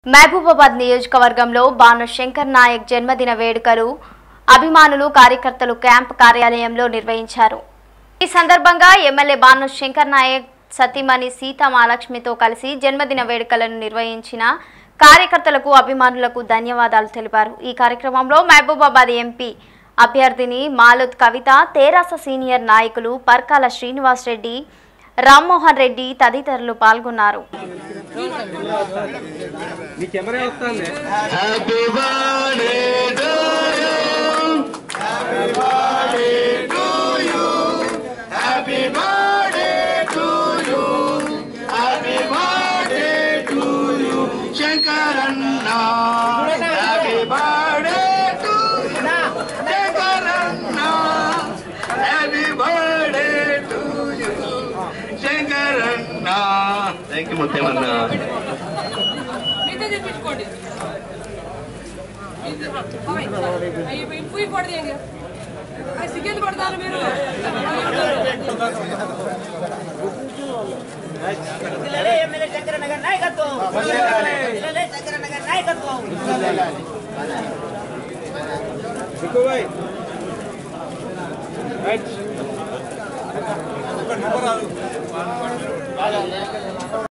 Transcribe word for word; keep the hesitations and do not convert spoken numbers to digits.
మహబూబాబాద్ నియోజకవర్గంలో బాను శంకర్ నాయక్ జన్మదిన వేడుకలు అభిమానులు కార్యకర్తలు క్యాంప్ కార్యాలయంలో నిర్వహించారు। ఈ సందర్భంగా ఎమ్మెల్యే బాను శంకర్ నాయక్ సతీమణి సీతా మహాలక్ష్మితో కలిసి జన్మదిన వేడుకలను నిర్వహించిన కార్యకర్తలకు అభిమానులకు ధన్యవాదాలు తెలిపారు। ఈ కార్యక్రమంలో మహబూబాబాద్ ఎంపీ అభ్యర్థిని మాలుత్ కవిత, తెరాస సీనియర్ నాయకులు పర్కాల శ్రీనివాస్ రెడ్డి, రామ్మోహన్ రెడ్డి తదితరులు పాల్గొన్నారు। Thank you, Mutemana. Right.